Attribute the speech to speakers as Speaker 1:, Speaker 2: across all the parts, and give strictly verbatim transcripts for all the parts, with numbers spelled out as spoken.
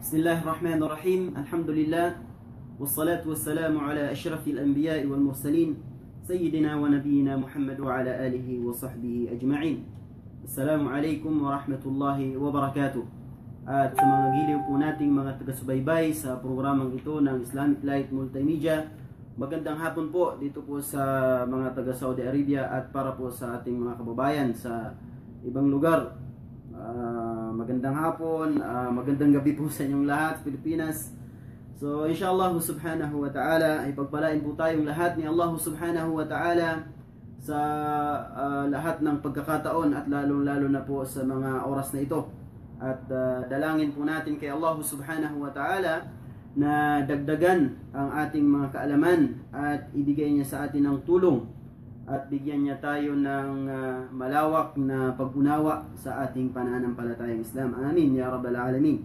Speaker 1: Bismillahirrahmanirrahim. Alhamdulillah. Wassalatu wassalamu ala ashrafil anbiya'i wal mursalin Sayyidina wa nabiyina Muhammad wa ala alihi wa sahbihi ajma'in. Assalamualaikum warahmatullahi wabarakatuh. At sa mga giliw po nating mga taga-subaybay sa programang ito ng Islamic Light Multimedia, magandang hapon po dito po sa mga taga-Saudi Arabia at para po sa ating mga kababayan sa ibang lugar. Uh, magandang hapon, uh, magandang gabi po sa inyong lahat, Pilipinas. So inshallah subhanahu wa ta'ala ay pagpalain po tayong lahat ni Allah subhanahu wa ta'ala sa uh, lahat ng pagkakataon at lalong-lalo na po sa mga oras na ito. At uh, dalangin po natin kay Allah subhanahu wa ta'ala na dagdagan ang ating mga kaalaman at ibigay niya sa atin ng tulong at bigyan niya tayo ng uh, malawak na pag-unawa sa ating pananampalatayang Islam. Amin ya rabbal alamin.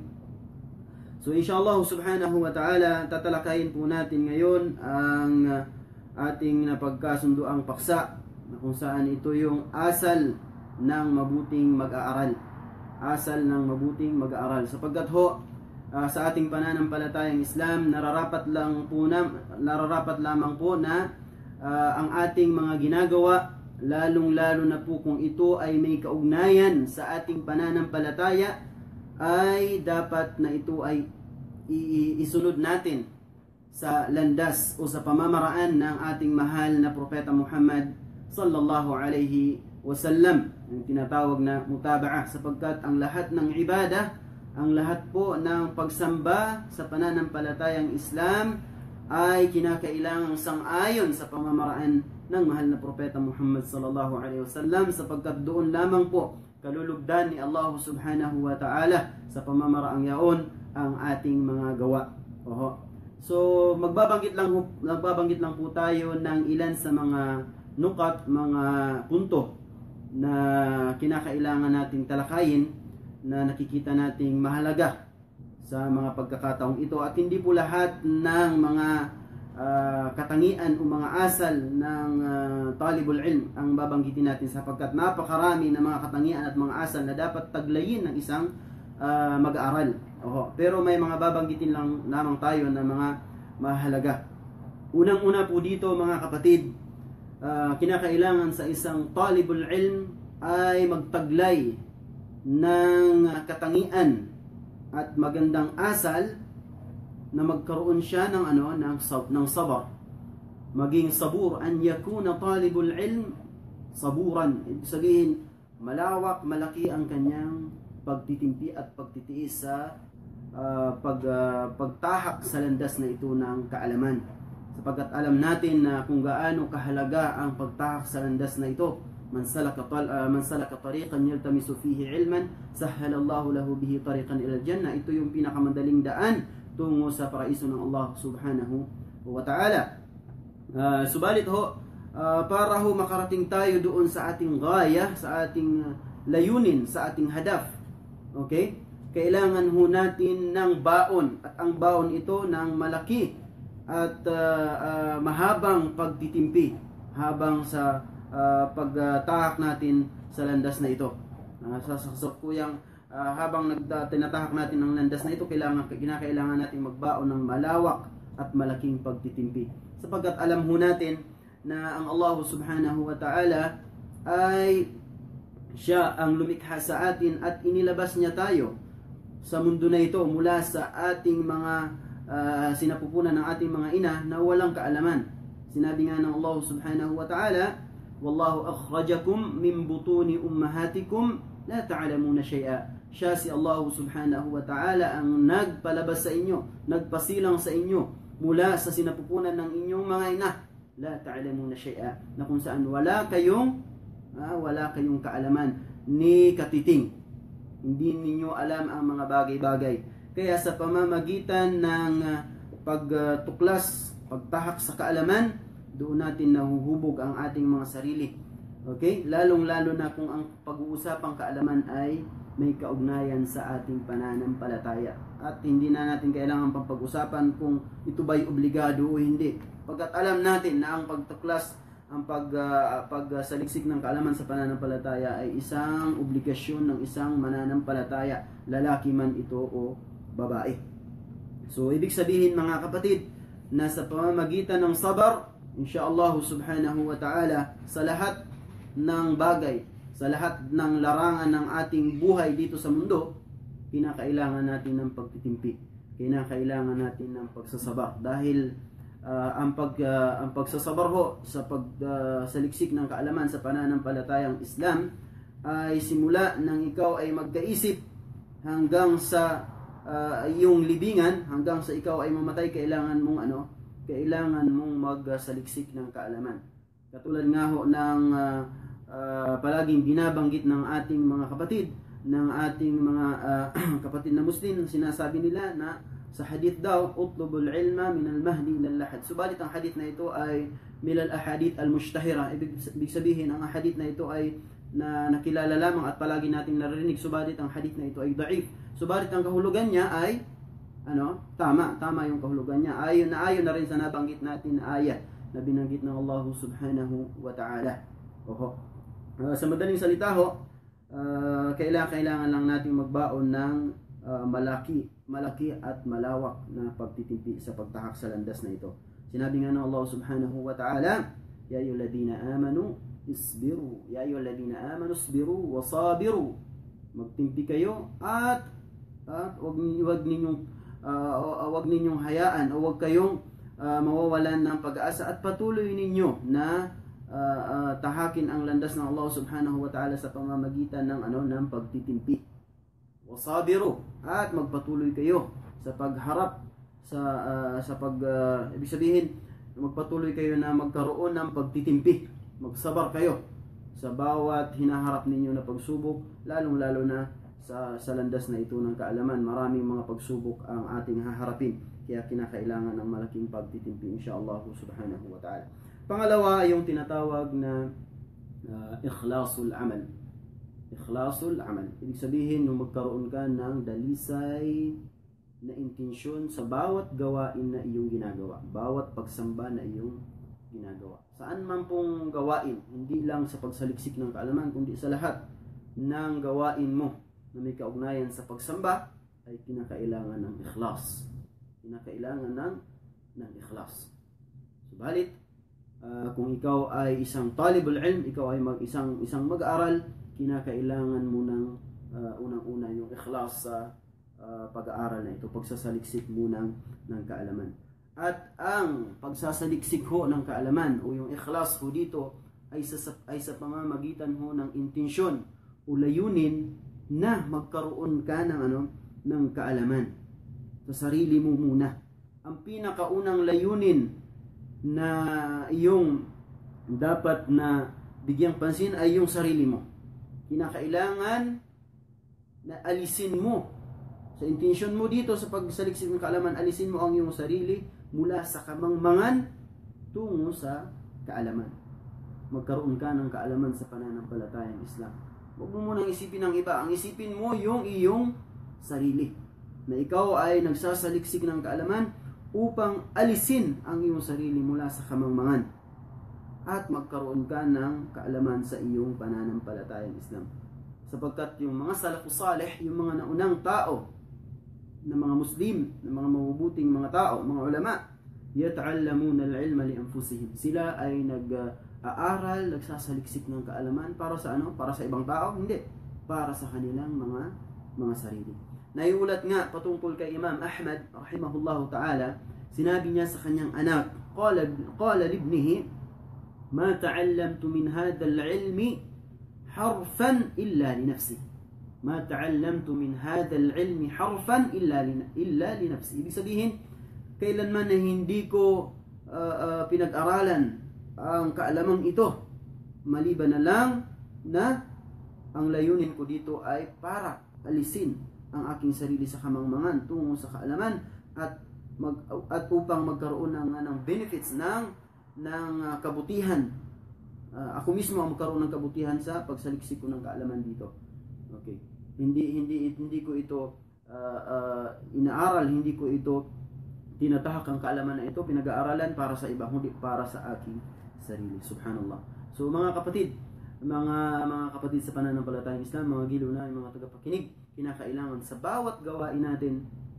Speaker 1: So inshallah subhanahu wa ta'ala, tatalakayin po natin ngayon ang uh, ating napagkasunduang paksa na kung saan ito yung asal ng mabuting mag-aaral. Asal ng mabuting mag-aaral. Sapagkat ho, uh, sa ating pananampalatayang Islam, nararapat lang po na, nararapat lamang po na Uh, ang ating mga ginagawa, lalong-lalo na po kung ito ay may kaugnayan sa ating pananampalataya, ay dapat na ito ay isunod natin sa landas o sa pamamaraan ng ating mahal na Propeta Muhammad sallallahu alaihi wasallam, ang tinatawag na mutaba'ah, sapagkat ang lahat ng ibadah, ang lahat po ng pagsamba sa pananampalatayang Islam ay kinakailangang sang-ayon sa pamamaraan ng mahal na Propeta Muhammad sallallahu alaihi wasallam, sapagkat doon lamang po kalulugdan ni Allah subhanahu wa ta'ala sa pamamaraang yaon ang ating mga gawa. Oho. So magbabanggit lang magbabanggit lang po tayo ng ilan sa mga nukat, mga punto na kinakailangan nating talakayin na nakikita nating mahalaga sa mga pagkakataong ito, at hindi po lahat ng mga uh, katangian o mga asal ng uh, talibul ilm ang babanggitin natin, sapagkat napakarami ng mga katangian at mga asal na dapat taglayin ng isang uh, mag-aaral. Oho. Pero may mga babanggitin lang lamang tayo na mga mahalaga. Unang-una po dito mga kapatid, uh, kinakailangan sa isang talibul ilm ay magtaglay ng katangian at magandang asal na magkaroon siya ng ano ng sab ng sabar, maging sabur, an yakuna talibul ilm saburan. Ibig sabihin, malawak, malaki ang kanyang pagtitimpi at pagtitiis sa uh, pag uh, pagtahak sa landas na ito ng kaalaman, sapagkat alam natin na kung gaano kahalaga ang pagtahak sa landas na ito. Man salaka tal uh, man salaka tariqan yaltamisu fihi ilman sahhalallahu lahu bihi tariqan ila al-jannah. Ito yung pinakamadaling daan tungo sa paraiso ng Allah subhanahu wa ta'ala. Uh, subalit ho, uh, para ho makarating tayo doon sa ating gaya, sa ating layunin, sa ating hadaf, okay? Kailangan ho natin ng baon, at ang baon ito ng malaki at uh, uh, mahabang pagtitimpi habang sa Uh, pagtahak uh, natin sa landas na ito. Uh, sa saksakuyang uh, habang nagda, tinatahak natin ang landas na ito, kailangan, kinakailangan natin magbaon ng malawak at malaking pagtitimpi. Sapagkat alam ho natin na ang Allah subhanahu wa ta'ala ay siya ang lumikha sa atin at inilabas niya tayo sa mundo na ito mula sa ating mga uh, sinapupunan ng ating mga ina na walang kaalaman. Sinabi nga ng Allah subhanahu wa ta'ala, Wallahu akhrajakum min butuni ummahatikum la ta'lamuna shay'a. Siya si Allah subhanahu wa ta'ala ang nagpalabas sa inyo, nagpasilang sa inyo mula sa sinapupunan ng inyong mga ina. La ta'lamuna shay'a, na kung saan wala kayong ah, wala kayong kaalaman ni katiting. Hindi ninyo alam ang mga bagay-bagay. Kaya sa pamamagitan ng uh, pagtuklas, uh, pagtahak sa kaalaman, doon natin nahuhubog ang ating mga sarili. Okay? Lalong-lalo na kung ang pag-uusapang kaalaman ay may kaugnayan sa ating pananampalataya. At hindi na natin kailangan pang pag-usapan kung ito ba'y obligado o hindi. Pagkat alam natin na ang pagtuklas, ang pag, uh, pagsaliksik ng kaalaman sa pananampalataya ay isang obligasyon ng isang mananampalataya, lalaki man ito o babae. So ibig sabihin mga kapatid, na sa pamamagitan ng sabar, insyaallah subhanahu wa ta'ala, sa lahat ng bagay, sa lahat ng larangan ng ating buhay dito sa mundo, kinakailangan natin ng pagtitimpi, kinakailangan natin ng pagsasabar, dahil uh, ang pag uh, ang pagsasabar ho sa pagsaliksik uh, ng kaalaman sa pananampalatayang Islam ay simula nang ikaw ay magkaisip hanggang sa uh, iyong libingan, hanggang sa ikaw ay mamatay. Kailangan mong ano kailangan mong magsaliksik ng kaalaman. Katulad nga ho ng uh, uh, palaging binabanggit ng ating mga kapatid, ng ating mga uh, kapatid na Muslim, sinasabi nila na sa hadith daw, utlubul ilma min al-mahdi ila al-lahad. Subalit ang hadith na ito ay min al-ahadith al-mushtahira. Ibig sabihin, ang hadith na ito ay na nakilala lamang at palagi nating naririnig. Subalit ang hadith na ito ay da'if. Subalit ang kahulugan niya ay ano, tama, tama yung kahulugan niya. Ayon na ayon na rin sa nabanggit natin na ayat na binanggit ng Allah subhanahu wa ta'ala. Oho. Uh, sa madaling salita ho, uh, kailangan, kailangan lang natin magbaon ng uh, malaki, malaki at malawak na pagtitimpi sa pagtahak sa landas na ito. Sinabi nga ng Allah subhanahu wa ta'ala, ya ayyuhalladhina amanu isbiru, ya ayyuhalladhina amanu isbiru wa sabiru. Magtimpi kayo at at wag, wag ninyong Uh, wag ninyong hayaan o wag kayong uh, mawawalan ng pag-asa at patuloy ninyo na uh, uh, tahakin ang landas ng Allah subhanahu wa ta'ala sa pamamagitan ng ano ng pagtitimpi. Wasabiru, at magpatuloy kayo sa pagharap sa uh, sa pag uh, ibig sabihin magpatuloy kayo na magkaroon ng pagtitimpi. Magsabar kayo sa bawat hinaharap ninyo na pagsubok, lalong-lalo na sa, sa landas na ito ng kaalaman. Maraming mga pagsubok ang ating haharapin, kaya kinakailangan ng malaking pagtitimpi insyaallah subhanahu wa ta'ala. Pangalawa, yung tinatawag na uh, ikhlasul amal. Ikhlasul amal, ibig sabihin yung magkaroon ka ng dalisay na intensyon sa bawat gawain na iyong ginagawa, bawat pagsamba na iyong ginagawa, saan man pong gawain, hindi lang sa pagsaliksik ng kaalaman, kundi sa lahat ng gawain mo na may kaugnayan sa pagsamba, ay kinakailangan ng ikhlas. Kinakailangan ng, ng ikhlas. Subalit, uh, kung ikaw ay isang talibul ilm, ikaw ay mag, isang, isang mag-aaral, kinakailangan mo ng uh, unang-una yung ikhlas sa uh, pag-aaral na ito, pagsasaliksik mo ng, ng kaalaman. At ang pagsasaliksik ho ng kaalaman o yung ikhlas ho dito ay sa, ay sa pamamagitan ho ng intensyon o layunin na magkaroon ka ng ano ng kaalaman sa sarili mo muna. Ang pinakaunang layunin na iyong dapat na bigyang pansin ay yung sarili mo. Kinakailangan na alisin mo sa intensyon mo dito sa pagsaliksik ng kaalaman, alisin mo ang iyong sarili mula sa kamangmangan tungo sa kaalaman. Magkaroon ka ng kaalaman sa pananampalatayang Islam. Huwag mo munang isipin ng iba. Ang isipin mo yung iyong sarili. Na ikaw ay nagsasaliksik ng kaalaman upang alisin ang iyong sarili mula sa kamangmangan. At magkaroon ka ng kaalaman sa iyong pananampalatayang Islam. Sapagkat yung mga salafus salih, yung mga naunang tao, na mga Muslim, na mga mabubuting mga tao, mga ulama, yata'allamuna al-ilma li anfusihim. Sila ay nag aaral, nagsasaliksik ng kaalaman para sa ano? Para sa ibang tao? Hindi. Para sa kanilang mga mga sarili. Naiulat nga patungkol kay Imam Ahmad rahimahullahu ta'ala, sinabi niya sa kanyang anak, qala qala libnihi, ma ta'allamtu min hadha al-ilmi harfan illa li nafsi. Ma ta'allamtu min hadha al-ilmi harfan illa li illa li nafsi. Ibig sabihin, kailanman na hindi ko uh, uh, pinag-aralan ang kaalamang ito, maliban na lang na ang layunin ko dito ay para alisin ang aking sarili sa kamangmangan tungo sa kaalaman at mag, at upang magkaroon ng, ng benefits ng ng uh, kabutihan. Uh, ako mismo ang magkaroon ng kabutihan sa pagsaliksik ko ng kaalaman dito. Okay. Hindi hindi hindi ko ito uh, uh, inaaral, hindi ko ito tinatahak ang kaalaman na ito, pinag-aaralan para sa iba, hindi para sa aking sarili. Subhanallah. So mga kapatid, mga mga kapatid sa pananampalatayang Islam, mga gilo na, mga tagapakinig, kinakailangan sa bawat gawain natin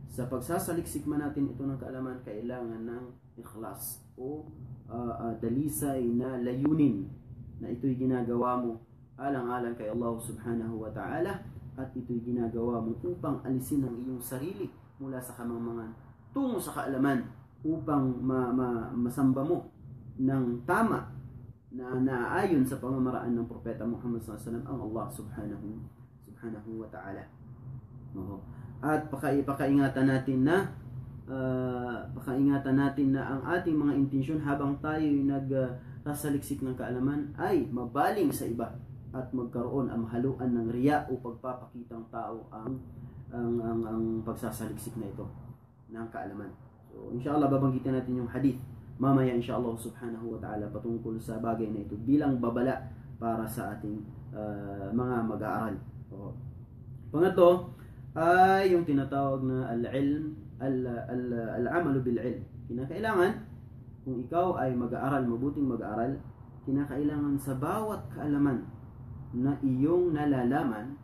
Speaker 1: sa pagsasaliksik man natin ito ng kaalaman, kailangan ng ikhlas o uh, uh, dalisay na layunin na ito'y ginagawa mo alang-alang kay Allah subhanahu wa ta'ala, at ito'y ginagawa mo upang alisin ang iyong sarili mula sa kamangmangan tungo sa kaalaman, upang ma, ma, masamba mo ng tama na naayon sa pamamaraan ng Propeta Muhammad sallallahu alaihi wasallam ang Allah subhanahu subhanahu wa ta'ala. Oo. At pakaingatan natin na uh, pakaingatan natin na ang ating mga intensyon habang tayo nagsasaliksik uh, ng kaalaman ay mabaling sa iba at magkaroon ang haluan ng riya o pagpapakitang tao ang ang ang, ang pagsasaliksik na ito ng kaalaman. So inshallah babanggitin natin yung hadith mamaya inshallah subhanahu wa ta'ala patungkol sa bagay na ito bilang babala para sa ating uh, mga mag-aaral. So, pangatlo ay yung tinatawag na al-ilm, al-amalu bil-ilm. Kinakailangan, kung ikaw ay mag-aaral, mabuting mag-aaral, kinakailangan sa bawat kaalaman na iyong nalalaman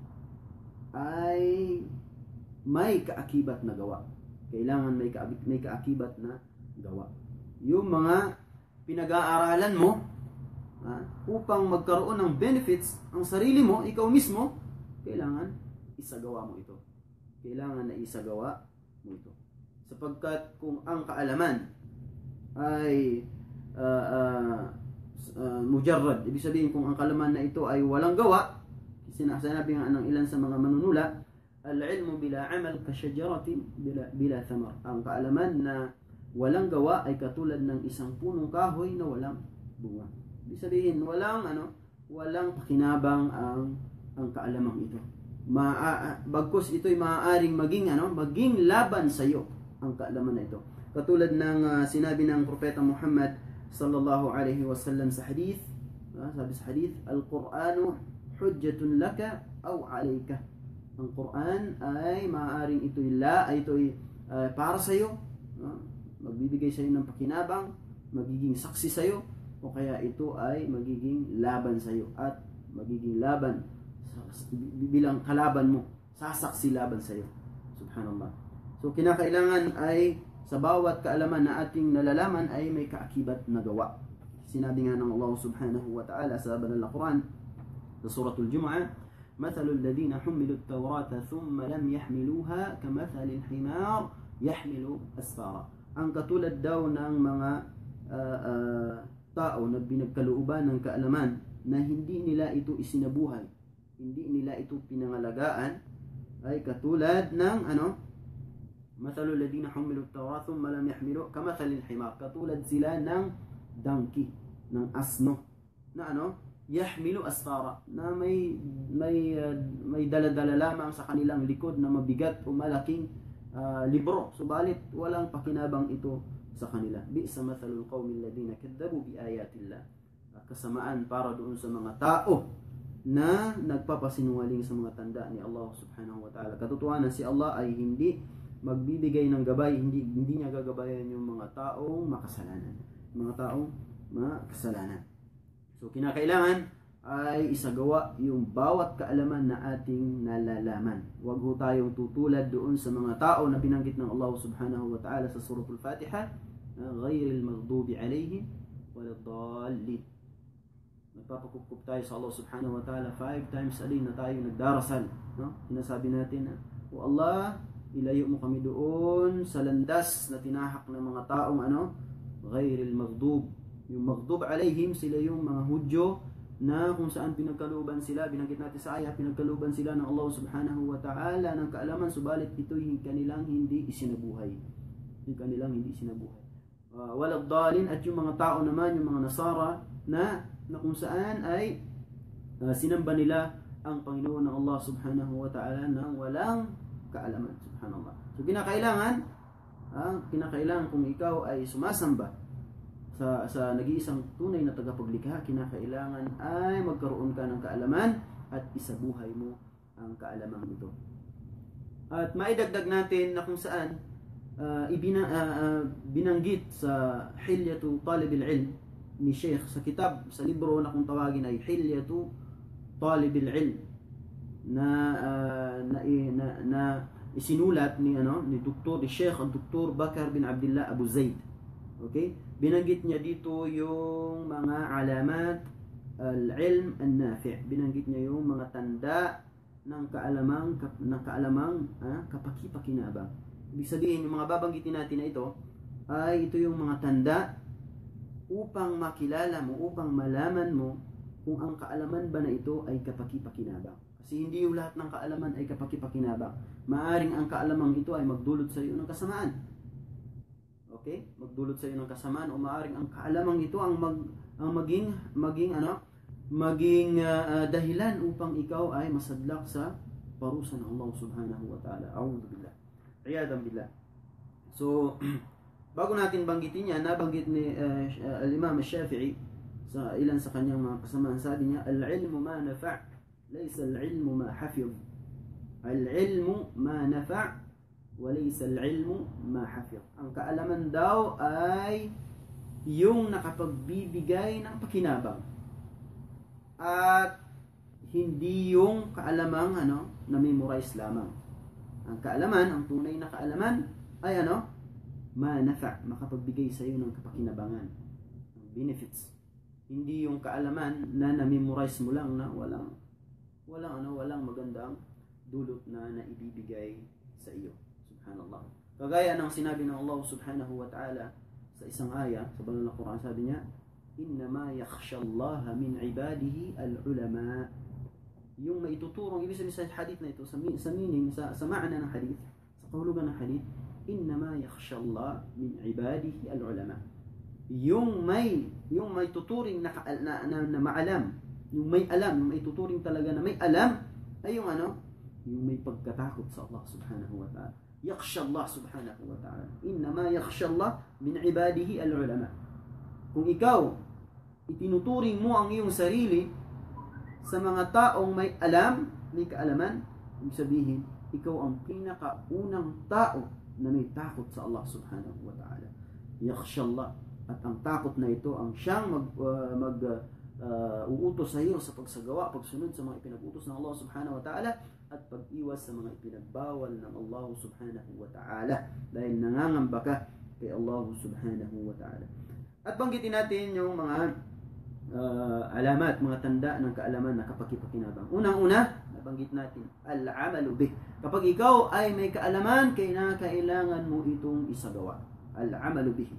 Speaker 1: ay may kaakibat na gawa. Kailangan may, ka may kaakibat na gawa. Yung mga pinag-aaralan mo, ha, upang magkaroon ng benefits ang sarili mo, ikaw mismo, kailangan isagawa mo ito. Kailangan na isagawa mo ito. Sapagkat kung ang kaalaman ay uh, uh, uh, mujarrad, ibig sabihin kung ang kaalaman na ito ay walang gawa, sinasabi nga ng ilan sa mga manunula, al-ilmu bila amal kasyajaratin bila, bila thamar. Ang kaalaman na walang gawa ay katulad ng isang punong kahoy na walang bunga. Ibig sabihin, walang ano, walang pakinabang ang ang kaalamang ito. Ma bagkus ito'y maaaring maging ano, maging laban sa iyo ang kaalaman na ito. Katulad ng uh, sinabi ng Propeta Muhammad sallallahu alaihi wasallam sa hadith, uh, sabi sa hadith, al-Qur'anu hujjatun laka aw alayka. Ang Quran ay maaaring ito'y la, ay ito'y uh, para sa iyo, uh, magbibigay sa iyo ng pakinabang, magiging saksi sa iyo, o kaya ito ay magiging laban sa iyo at magiging laban bilang kalaban mo, sasaksi laban sa iyo. Subhanallah. So kinakailangan ay sa bawat kaalaman na ating nalalaman ay may kaakibat na gawa. Sinabi nga ng Allah subhanahu wa ta'ala sa banal na Quran sa suratul Jumu'ah, mathalul ladina humilu at-taurata thumma lam yahmiluha kamathalil himar yahmilu asfara. Ang katulad daw ng mga uh, uh, tao na binagkalooban ng kaalaman na hindi nila ito isinabuhay, hindi nila ito pinangalagaan, ay katulad ng ano, mathalul ladina humilu at-tawrat thumma lam yahmilu kamathalil himar, katulad sila ng donkey, ng asno na ano, yahmilu asfara, na may may uh, may dala-dala lamang sa kanilang likod na mabigat o malaking uh, libro, subalit walang pakinabang ito sa kanila. Bi'sa mathalul qaumil ladina kadzabu bi ayatillah. Kasamaan para doon sa mga tao na nagpapasinungaling sa mga tanda ni Allah subhanahu wa ta'ala. Katotohanan si Allah ay hindi magbibigay ng gabay, hindi hindi niya gagabayan yung mga taong makasalanan, mga taong makasalanan. So kinakailangan ay isagawa yung bawat kaalaman na ating nalalaman. Huwag ho tayong tutulad doon sa mga tao na binanggit ng Allah subhanahu wa ta'ala sa suratul Fatiha, ghayril maghdubi alayhim waladdallin. Nagpapakukup tayo sa Allah subhanahu wa ta'ala five times a day na tayo nagdarasal, no? Sinasabi natin na, O Allah, ilayo mo kami doon sa landas na tinahak ng mga taong ano, ghayril maghdub. Yung maghdub alayhim, sila yung mga Hudyo na kung saan pinagkalooban sila, binanggit natin sa ayah, pinagkalooban sila ng Allah subhanahu wa ta'ala ng kaalaman, subalit ito'y kanilang hindi isinabuhay. Yung kanilang hindi isinabuhay. Uh, waladdallin, at yung mga tao naman, yung mga Nasara na na kung saan ay uh, sinamba nila ang Panginoon ng Allah subhanahu wa ta'ala nang walang kaalaman. Subhanallah. So kinakailangan, uh, kinakailangan kung ikaw ay sumasamba sa, sa nag-iisang tunay na tagapaglikha, kinakailangan ay magkaroon ka ng kaalaman at isabuhay mo ang kaalaman ito. At maidagdag natin na kung saan uh, ibina, uh, uh, binanggit sa Hilyatu Talibil Ilm ni Sheikh sa kitab, sa libro na kung tawagin ay Hilyatu Talibil Ilm, na, uh, na, na, na isinulat ni ano ni Doktor ni Sheikh Doktor Bakar bin Abdullah Abu Zaid. Okay? Binanggit niya dito yung mga alamat al-ilm an-nafi'. Binanggit niya yung mga tanda ng kaalamang ng kaalamang ah, kapaki-pakinabang. Ibig sabihin, yung mga babanggitin natin na ito ay ito yung mga tanda upang makilala mo, upang malaman mo kung ang kaalaman ba na ito ay kapaki-pakinabang. Kasi hindi yung lahat ng kaalaman ay kapaki-pakinabang. Maaring ang kaalamang ito ay magdulot sa iyo ng kasamaan. Okay? Magdulot sa iyo ng kasamaan o maaring ang kaalamang ito ang mag ang maging maging ano, maging uh, dahilan upang ikaw ay masadlak sa parusa ng Allah Subhanahu wa Ta'ala. A'udhu billah. Iyadan billah. So, bago natin banggitin yan, nabanggit ni uh, al-Imam al-Shafi'i sa ilan sa kanyang mga kasamaan, sabi niya, al-ilmu ma nafa' laysa al-ilmu ma hafiz. Al-ilmu ma nafa' wa laysa al-ilmu ma hafiz. Ang kaalaman daw ay yung nakapagbibigay ng pakinabang at hindi yung kaalamang ano, na-memorize lamang. Ang kaalaman, ang tunay na kaalaman ay ano, ma-nafa', makapagbigay sa iyo ng kapakinabangan, ng benefits. Hindi yung kaalaman na na-memorize mo lang na walang walang ano, walang magandang dulot na naibibigay sa iyo. Subhanallah. Kagaya ng sinabi ng Allah Subhanahu wa Ta'ala sa isang aya sa banal na Quran, sabi niya, innama yakhshallaha min ibadihi al-ulama. Yung maituturong ibig sabihin sa hadith na ito, sa, sa meaning, sa, sa maana ng hadith, sa kahulugan ng hadith, innama yakhshallah min ibadihi al-ulama. Yung may yung may tuturing na, na, na, na maalam, yung may alam, yung may tuturing talaga na may alam, ay yung ano, yung may pagkatakot sa Allah Subhanahu wa Ta'ala. Yakhshallah Subhanahu wa Ta'ala. Innama yakhshallah min ibadihi al-ulama. Kung ikaw itinuturing mo ang iyong sarili sa mga taong may alam, may kaalaman, ibig sabihin, ikaw ang pinakaunang tao na may takot sa Allah Subhanahu wa Ta'ala. Yakhshallah. At ang takot na ito ang siyang mag, uh, mag uh, uutos sa iyo sa pagsagawa, pagsunod sa mga ipinag-utos ng Allah Subhanahu wa Ta'ala at pag-iwas sa mga ipinagbawal ng Allah Subhanahu wa Ta'ala dahil nangangamba ka kay Allah Subhanahu wa Ta'ala. At banggitin natin yung mga Uh, alamat, mga tanda ng kaalaman na kapaki-pakinabang. Unang-una, nabanggit natin, al-amalu bih. Kapag ikaw ay may kaalaman, kailangan mo itong isagawa. Al-amalu bih.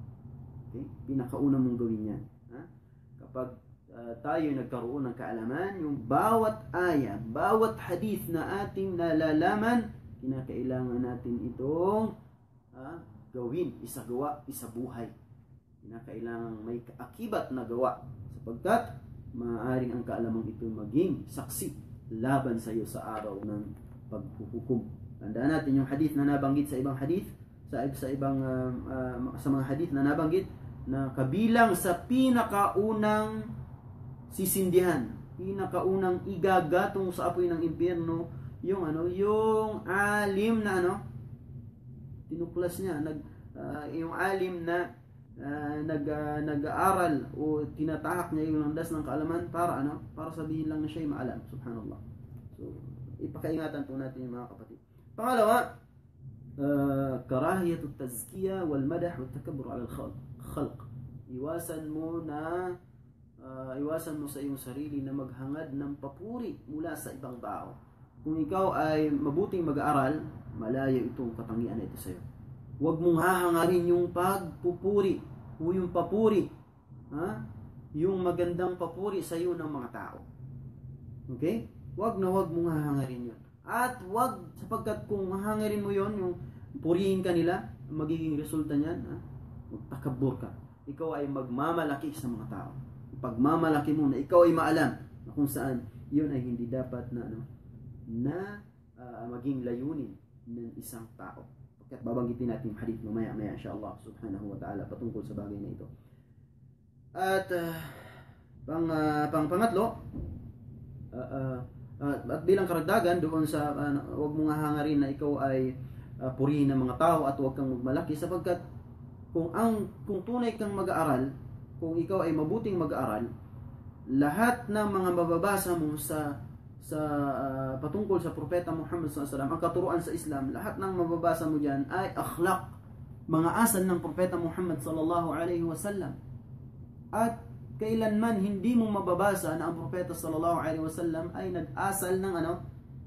Speaker 1: Okay? Pinakauna mong gawin yan. Ha? Kapag uh, tayo nagkaroon ng kaalaman, yung bawat aya, bawat hadith na ating nalalaman, kinakailangan natin itong uh, gawin, isagawa, isabuhay. Kinakailangan may kaakibat na gawa sapagkat maaaring ang kaalamang ito maging saksi laban sa iyo sa araw ng paghuhukom. Tandaan natin yung hadith na nabanggit sa ibang hadith, sa, sa ibang uh, uh, sa mga hadith na nabanggit na kabilang sa pinakaunang sisindihan, pinakaunang igagatong sa apoy ng impyerno, yung ano, yung alim na ano, tinuklas niya, nag uh, yung alim na Uh, nag uh, nag-aaral o tinatahak niya yung landas ng kaalaman para ano, para sabihin lang na siya ay maalam. Subhanallah. So, ipakaingatan po natin yung mga kapatid. Pangalawa, uh, karahiyatut tazkiya wal madah wat takabbur ala al-khalq. Iwasan mo na uh, iwasan mo sa iyong sarili na maghangad ng papuri mula sa ibang tao. Kung ikaw ay mabuting mag-aaral, malayo itong katangian na ito sa iyo. Huwag mong hahangarin yung pagpupuri o yung papuri, ha? Yung magandang papuri sa iyo ng mga tao. Okay? Huwag na huwag mong hahangarin yun. At huwag, sapagkat kung hahangarin mo yun, yung purihin ka nila, magiging resulta niyan, ha? Magtakabur ka. Ikaw ay magmamalaki sa mga tao. Pagmamalaki mo na ikaw ay maalam na kung saan, yun ay hindi dapat na, ano, na uh, maging layunin ng isang tao. At babanggitin natin yung hadith mamaya-maya insyaAllah Subhanahu wa Ta'ala patungkol sa bagay na ito. At uh, pang, uh, pang pangatlo, uh, uh, uh, at bilang karagdagan doon sa uh, huwag mong hahangarin na ikaw ay uh, purihin ng mga tao at huwag kang magmalaki sapagkat kung ang kung tunay kang mag-aaral, kung ikaw ay mabuting mag-aaral, lahat ng mga mababasa mo sa sa uh, patungkol sa Propeta Muhammad sallallahu alaihi wasallam, ang katuruan sa Islam, lahat ng mababasa mo diyan ay akhlaq, mga asal ng Propeta Muhammad sallallahu alaihi wasallam. At kailanman hindi mo mababasa na ang Propeta sallallahu alaihi wasallam ay nag-asal ng ano,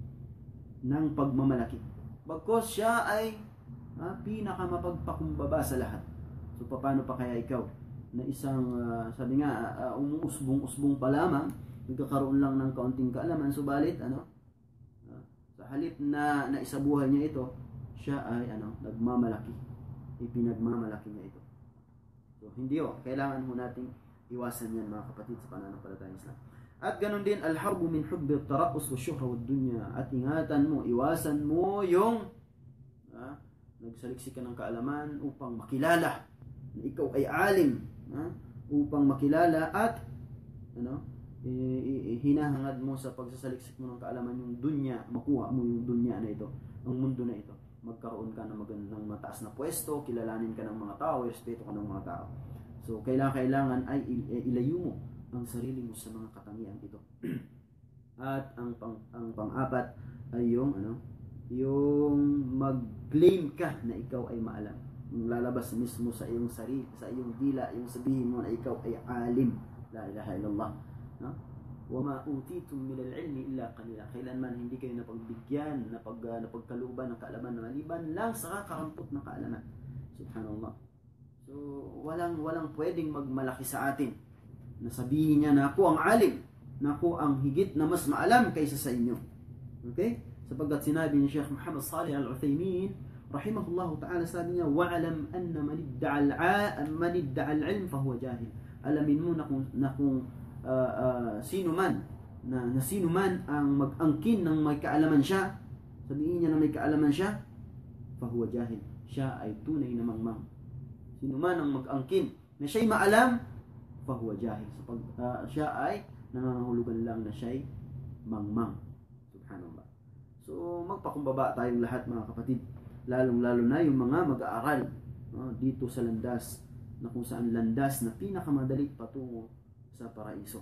Speaker 1: ng pagmamalaki. Bagkus siya ay uh, pinakamapagpakumbaba sa lahat. So paano pa kaya ikaw na isang uh, sabi nga uh, umuusbong-usbong pa lamang, nagkakaroon lang ng kaunting kaalaman, subalit ano, uh, sa halip na naisabuhay niya ito, siya ay ano, nagmamalaki, ipinagmamalaki niya ito. So hindi o, kailangan ho nating iwasan yan mga kapatid sa pananampalatayang Islam. At ganun din, al-harbu min hubbi at-tara'us wa syuhra wa dunya. At ingatan mo, iwasan mo yung uh, nagsaliksik ka ng kaalaman upang makilala na ikaw ay alim, uh, upang makilala at ano, hinahangad mo sa pagsasaliksik mo ng kaalaman yung dunya, makuha mo yung dunya na ito, ang mundo na ito, magkaroon ka ng magandang mataas na pwesto, kilalanin ka ng mga tao, respeto ka ng mga tao. So kailangan kailangan ay ilayo mo ang sarili mo sa mga katangian ito. At ang pang ang pang-apat ay yung ano, yung mag-claim ka na ikaw ay maalam. Yung lalabas mismo sa iyong sarili, sa iyong dila, yung sabihin mo na ikaw ay alim. La ilaha illallah. No? Wama utitum min al-ilmi illa qalila. Kailanman hindi kayo napagbigyan, napag uh, napagkaluban ng kaalaman na maliban lang sa kakarampot ng kaalaman. Subhanallah. So walang walang pwedeng magmalaki sa atin na sabihin niya na ako ang alim, na ako ang higit na mas maalam kaysa sa inyo. Okay? Sapagkat sinabi ni Sheikh Muhammad Salih Al-Uthaymin rahimahullahu ta'ala, sabi niya, wa'alam anna man idda'a man idda'a al-ilm fa huwa jahil. Alamin mo na kung, na kung Uh, uh, sino man na, na sino man ang mag-angkin ng may kaalaman siya, sabihin niya na may kaalaman siya, fahuwa jahil, siya ay tunay na mangmang. Sino man ang mag-angkin na siya'y maalam, fahuwa jahil, sapag uh, siya ay nangangahulugan lang na siya'y mangmang. Subhanallah. So magpakumbaba tayong lahat mga kapatid, lalong lalo na yung mga mag-aaral uh, dito sa landas, na kung saan landas na pinakamadali patungo sa paraiso.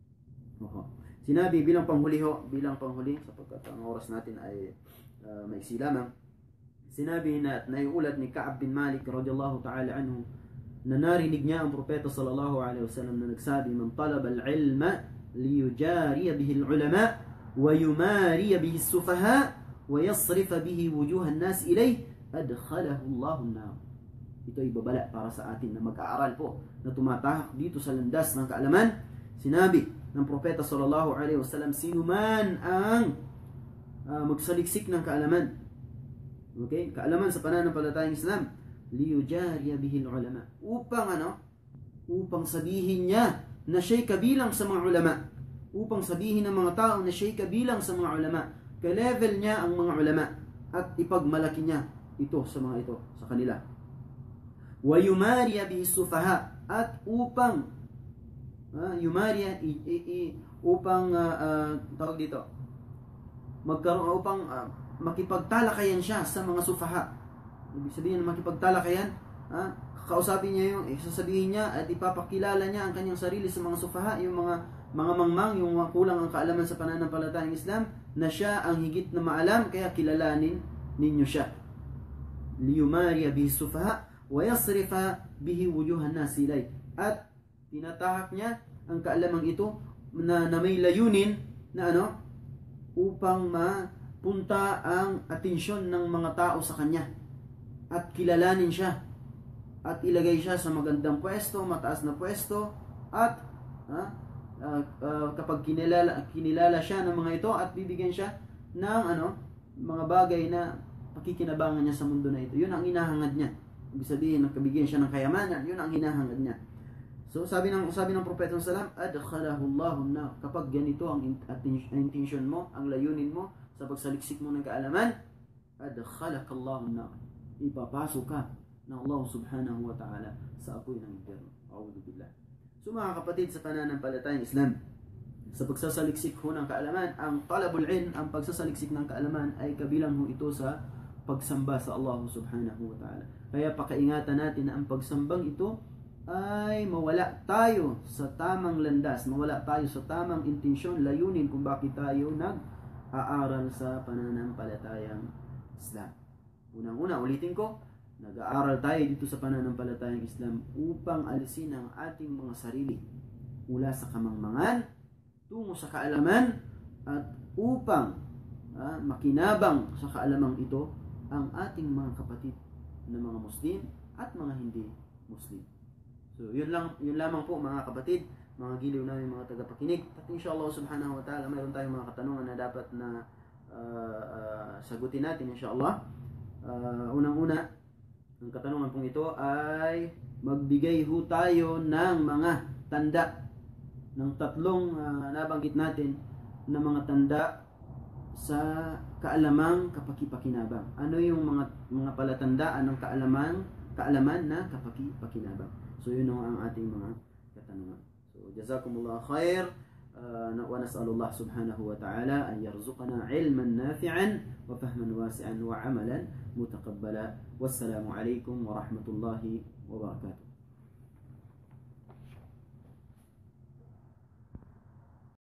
Speaker 1: Oho. Sinabi bilang panghuli ho, bilang panghuli sapagkat ang oras natin ay uh, maiksi lamang. Sinabi na at naiulat ni Ka'ab bin Malik radhiyallahu ta'ala anhu na narinig niya ang propeta sallallahu alaihi wasallam na nagsabi, man talaba al-ilma liyujariya bihi al-ulama wa yumariya bihi as-sufaha wa yasrifa bihi wujuha an-nas ilayhi adkhalahu Allahu an-nar. Ito ay babala para sa atin na mag-aaral po na tumatahak dito sa landas ng kaalaman. Sinabi ng propeta sallallahu alaihi wasallam, sino man ang uh, magsaliksik ng kaalaman, okay, kaalaman sa pananampalatayang Islam, liyujariya bihi al-ulama, upang ano, upang sabihin niya na siya'y kabilang sa mga ulama, upang sabihin ng mga tao na siya'y kabilang sa mga ulama, ka-level niya ang mga ulama at ipagmalaki niya ito sa mga ito sa kanila. Wa yumariya bihi sufaha, at upang uh, yumariya i, i, i, upang uh, uh, tawag dito magkaroon upang uh, makipagtalakayan siya sa mga sufaha. Ibig sabihin makipagtalakayan, uh, kausapin niya yung sasabihin niya at ipapakilala niya ang kanyang sarili sa mga sufaha, yung mga mga mangmang, yung mga kulang ang kaalaman sa pananampalatayang Islam, na siya ang higit na maalam, kaya kilalanin ninyo siya. Liyumariya bihi sufaha wa yasrifa bihi wujuhan nas ilay, at tinatahak niya ang kaalamang ito na, na may layunin na ano, upang mapunta ang atensyon ng mga tao sa kanya at kilalanin siya at ilagay siya sa magandang pwesto, mataas na pwesto, at ha, uh, uh, kapag kinilala, kinilala siya ng mga ito at bibigyan siya ng ano, mga bagay na pakikinabangan niya sa mundo na ito. Yun ang inahangad niya. Ibig sabihin, nagkabigyan siya ng kayamanan, yun ang hinahangad niya. So sabi ng sabi ng propeta sallallahu alaihi wasallam, adkhalahu Allahu an-nar. Kapag ganito ang intention mo, ang layunin mo sa pagsaliksik mo ng kaalaman, adkhalaka Allahu an-nar. Ipapasok ka ng Allah subhanahu wa ta'ala sa apoy ng impyerno. A'udhu billah. So mga kapatid sa pananampalatayang Islam, sa pagsasaliksik ho ng kaalaman, ang talabul ilm, ang pagsasaliksik ng kaalaman ay kabilang ho ito sa pagsamba sa Allah subhanahu wa ta'ala. Kaya pakaingatan natin na ang pagsambang ito ay mawala tayo sa tamang landas, mawala tayo sa tamang intensyon, layunin kung bakit tayo nag-aaral sa pananampalatayang Islam. Unang-una, ulitin ko, nag-aaral tayo dito sa pananampalatayang Islam upang alisin ang ating mga sarili mula sa kamangmangan tungo sa kaalaman at upang ah, makinabang sa kaalamang ito ang ating mga kapatid na mga Muslim at mga hindi Muslim. So, yun lang, yun lamang po mga kapatid, mga giliw namin mga tagapakinig. At inshallah subhanahu wa ta'ala, mayroon tayong mga katanungan na dapat na uh, uh, sagutin natin inshallah. Uh, unang-una, ang katanungan pong ito ay magbigay ho tayo ng mga tanda ng tatlong uh, nabanggit natin na mga tanda sa kaalamang kapaki-pakinabang. Ano yung mga mga palatandaan ng kaalaman, kaalaman na kapaki-pakinabang? So yun ang ating mga katanungan. So jazakumullah khair. Uh, wa nas'alullah subhanahu wa ta'ala an yarzuqana ilman nafi'an wa fahman wasi'an wa amalan mutaqabbala. Wassalamu alaikum wa rahmatullahi wa barakatuh.